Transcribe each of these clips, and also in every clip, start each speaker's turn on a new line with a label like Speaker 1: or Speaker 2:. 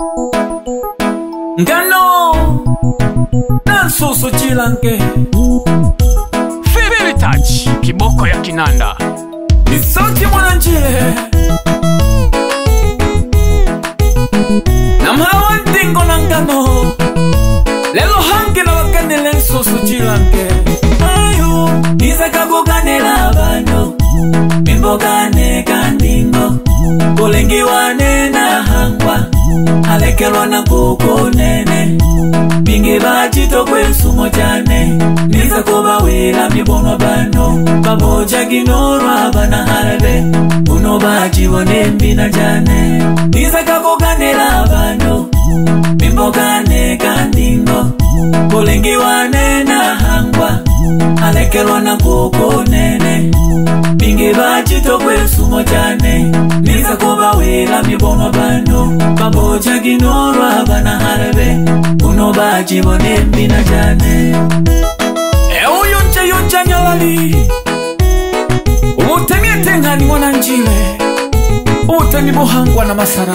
Speaker 1: Ngano Nansusu chilanke
Speaker 2: Fibili touch kiboko ya kinanda
Speaker 1: Isauti mwananjile Namhawa ndingo na ngano Lelo hangi na wakanile nsusu chilanke Ayu Nizakago ganela bano Mimbo gane kandingo Kulengi wane na hangwa Alekelwa na kuko nene Bingi bachito kwesumo jane Niza kuba wila mibono bano Baboja ginorwa bana harebe Uno bachi wane mbina jane Niza kako ganela bano Mimbo gane kandingo Kulengi wane na hangwa Alekelwa na kuko nene Bingi bachito kwesumo jane Niza kuba wila mibono bano Baboja ginorwa bana harebe Uno bachi wane mbina jane Yoncha nyalali Utemie tengani mwananjile Utemi buhangwa na masara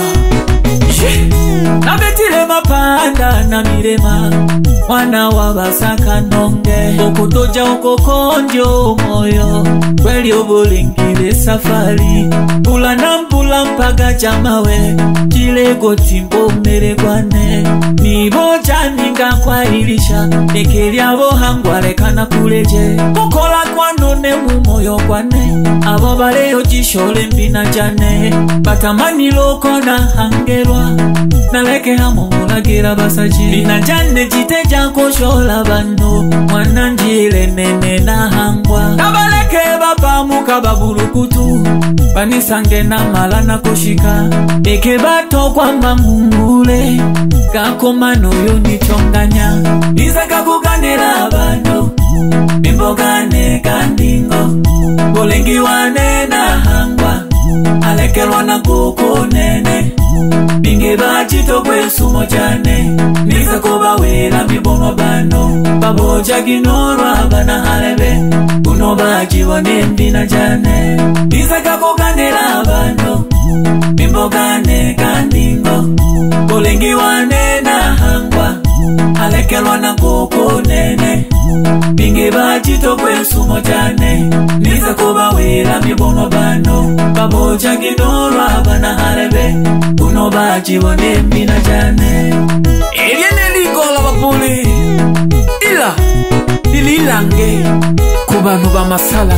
Speaker 1: Nabetile mapanda na mirema Mwana wabasaka nonge Okutoja ukokonjo moyo Kweli ubulingile safari Pula na mpula mpaga chamawe Chile gotimbo meregwane Niboja ninga kwa ilisha Nekelia bohangwa rekana kuleje Kukola kwa none mumoyo kwane Abo baleo jishole mbina jane Batamani loko na hangerwa Naleke hamo mulagira basaji Mbina jane jiteja koshola bando Mwananjile nene na hangwa Nabaleke baba muka baburukutu Banisange na mala na kushika Eke bato kwa mangungule Kako mano yoni chonganya Nizaka kuganela bando Mimbo gane kandingo Bolengi wane na hangwa Alekelwa na kuko nene Bingi bachito kwesumo jane Niza kuba wila mibono bano Baboja ginorwa bana harebe Uno bachi wane mbina jane Niza kako ganela bano Mimbo gane kandingo Bolengi wane na hangwa Alekelwa na kuko nene Bingi bachito kwesumo jane Niza kuba wila mibono bano Baboja ginorwa bana harebe Uno bachi wane mbina jane Eliene ligola babuli Ila Lililange Kubanu ba masala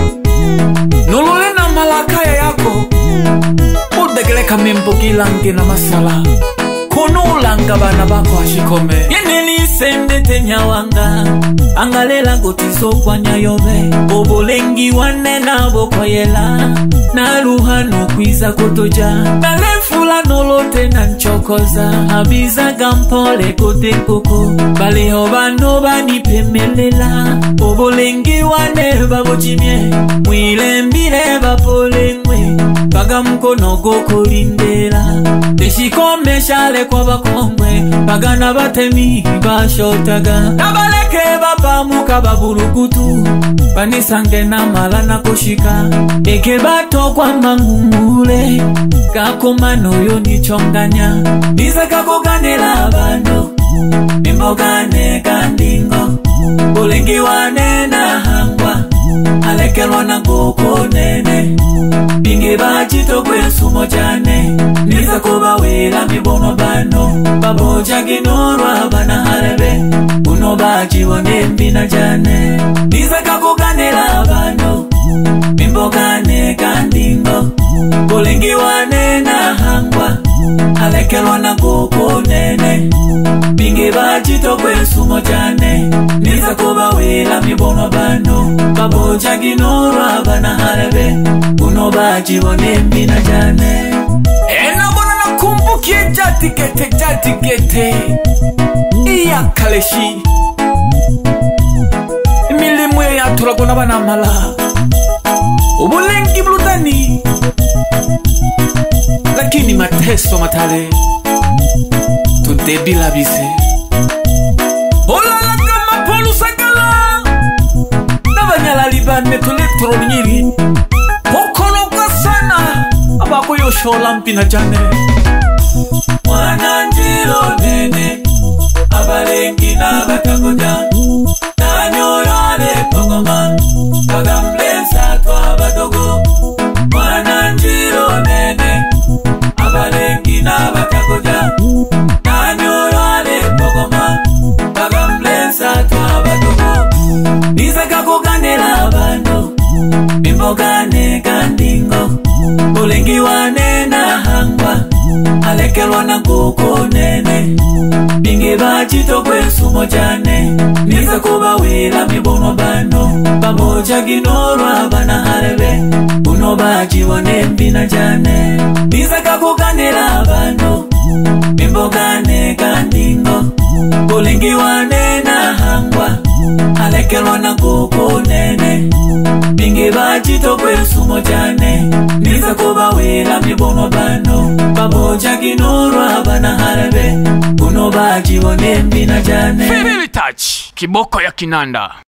Speaker 1: Nolole na malakaya yako Udegeleka mimbo gilange na masala Kono ulanga bana bako ashikome Yeneli sende tenyawanga Angalela gotiso kwa nyayobe Obolengi wane na bokoyela Na ruhano kwiza kotoja Nalefula nolote na nchokoza Habiza gampole kote koko Baleho bano bani pemelela Obolengi wane babojimye Mwile mbile bapolengwe Baga mkono goko lindela Deshikome shale kwa bakongwe Bagana batemi bashotaga Nabaleke baba muka baburukutu Banisange na mala na kushika Eke bato kwa mangumule Kako mano yoni chonganya Niza kako ganela bando Mimbo gane kandingo Bolengi wane na hangwa Alekelwa na kuko nene Bingi bachito kwesumo jane Niza kuba wila mibono bano Baboja ginorwa bana harebe Uno bachi wane mbina jane Niza kako ganela bano Mimbo gane kandingo Bolengi wane na hangwa Alekelwa na kuko nene Bingi bachito kwesumo jane Niza kuba wila mibono bano Baboja ginorwa bana harebe Uno bachi wane mbina jane Ena bona na kumbukie jatikete Iya kaleshi Milimwe ya turagona bana mala Ubulengi blutani Lakini mateso matale Tudebila bise Olala kama polu sakala Nabanyala libane tuletro mnyiri Pokoloka sana Abako yosho lampi na jane Mwana nani olwale pokoma bagamblesa twabadogo nizeka kuganira abantu bimbogane kandingo ulengiwane na hangwa alekelwa na kuko nene bingi bachito kwesumo chane niza kubawila mibono bano pamoja ginorwa bana harebe uno bachiwone mbina chane niza kakuganira bano bimbogane kandingo ulengiwane na hangwa alekelwa na kuko nene bingi bachito kwesumo chane niza kubawila mibono bano pamoja ginorwa bana harebe uno bachiwone mbina chane
Speaker 2: Feel touch, kiboko ya kinanda.